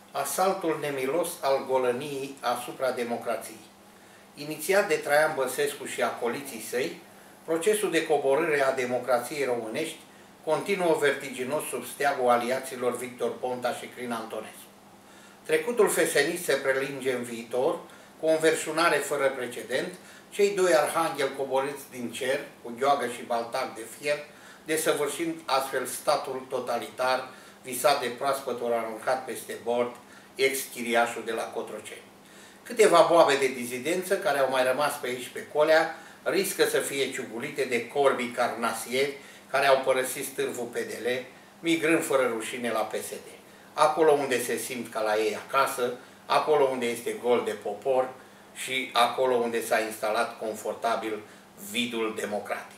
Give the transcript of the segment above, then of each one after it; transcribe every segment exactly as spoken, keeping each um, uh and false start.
Asaltul nemilos al golăniei asupra democrației. Inițiat de Traian Băsescu și acoliții săi, procesul de coborâre a democrației românești continuă vertiginos sub steagul aliaților Victor Ponta și Crin Antonescu. Trecutul fesenist se prelinge în viitor, cu o înverșunare fără precedent, cei doi arhangheli coborâți din cer, cu gheoagă și baltac de fier, desăvârșind astfel statul totalitar visat de proaspătul aruncat peste bord, ex-chiriașul de la Cotroceni. Câteva boabe de dizidență care au mai rămas pe aici pe colea riscă să fie ciugulite de corbii carnasieri care au părăsit stârvul P D L, migrând fără rușine la P S D. Acolo unde se simt ca la ei acasă, acolo unde este gol de popor și acolo unde s-a instalat confortabil vidul democratic.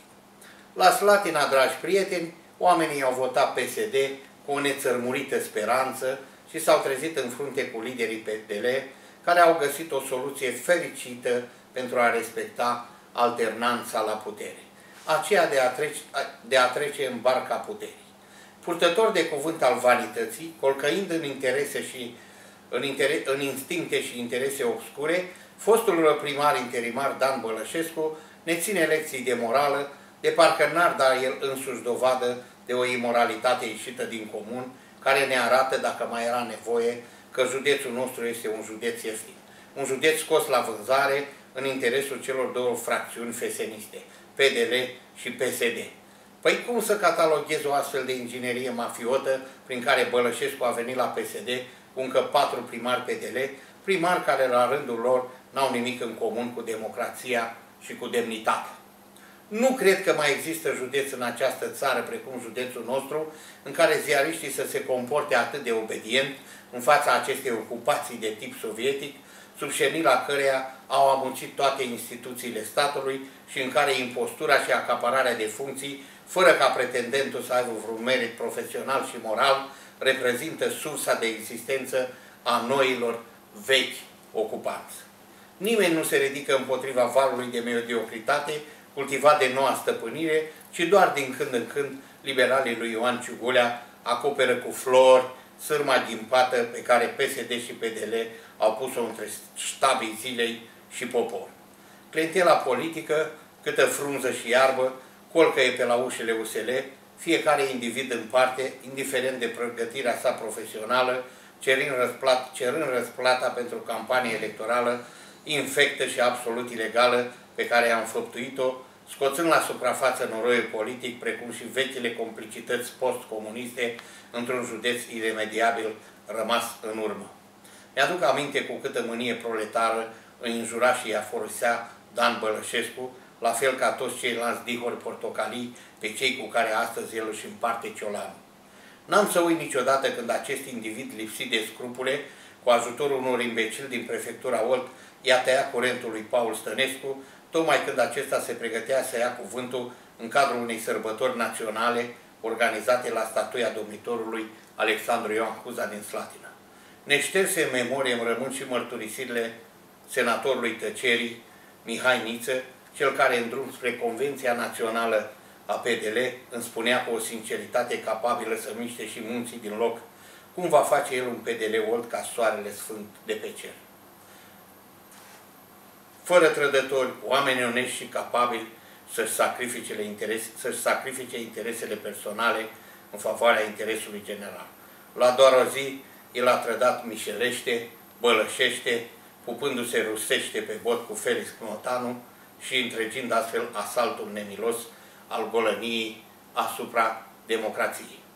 La Slatina, dragi prieteni, oamenii au votat P S D cu o nețărmurită speranță și s-au trezit în frunte cu liderii P D L, care au găsit o soluție fericită pentru a respecta alternanța la putere, aceea de a trece, de a trece în barca puterii. Purtător de cuvânt al vanității, colcăind în interese și în, inter în instincte și interese obscure, fostul primar interimar Dan Bălășescu ne ține lecții de morală, de parcă n-ar da el însuși dovadă de o imoralitate ieșită din comun, care ne arată, dacă mai era nevoie, că județul nostru este un județ ieftin. Un județ scos la vânzare în interesul celor două fracțiuni feseniste, P D L și P S D. Păi cum să cataloghezi o astfel de inginerie mafiotă prin care Bălășescu a venit la P S D cu încă patru primari P D L, primari care la rândul lor n-au nimic în comun cu democrația și cu demnitatea. Nu cred că mai există județ în această țară, precum județul nostru, în care ziariștii să se comporte atât de obedient în fața acestei ocupații de tip sovietic, sub șenila căreia au amuncit toate instituțiile statului și în care impostura și acapararea de funcții, fără ca pretendentul să aibă vreun merit profesional și moral, reprezintă sursa de existență a noilor vechi ocupanți. Nimeni nu se ridică împotriva valului de mediocritate cultivat de noua stăpânire, ci doar din când în când liberalii lui Ioan Ciugulea acoperă cu flori sârma ghimpată pe care P S D și P D L au pus-o între ștabii zilei și popor. Clientela politică, câtă frunză și iarbă, colcăie pe la ușile U S L, fiecare individ în parte, indiferent de pregătirea sa profesională, cerând, răsplat, cerând răsplata pentru campanie electorală infectă și absolut ilegală pe care am făptuit-o, scoțând la suprafață noroiul politic, precum și vechile complicități post-comuniste într-un județ iremediabil rămas în urmă. Mi-aduc aminte cu câtă mânie proletară îi înjura și îi aforisea Dan Bălășescu, la fel ca toți ceilalți dihori portocalii pe cei cu care astăzi el își împarte ciolanul. N-am să uit niciodată când acest individ lipsit de scrupule, cu ajutorul unor imbecili din prefectura Olt, i-a tăiat curentul lui Paul Stănescu, tocmai când acesta se pregătea să ia cuvântul în cadrul unei sărbători naționale organizate la statuia domnitorului Alexandru Ioan Cuza din Slatina. Neșterse în memorie îmi rămân și mărturisirile senatorului tăcerii, Mihai Niță, cel care în drum spre Convenția Națională a P D L îmi spunea cu o sinceritate capabilă să miște și munții din loc cum va face el un P D L Olt ca soarele sfânt de pe cer. Fără trădători, oameni onești și capabili să-și sacrifice, interes, să-și sacrifice interesele personale în favoarea interesului general. La doar o zi, el a trădat mișelește, bălășește, pupându-se rusește pe bot cu Felix Cnotanu și întregind astfel asaltul nemilos al golăniei asupra democrației.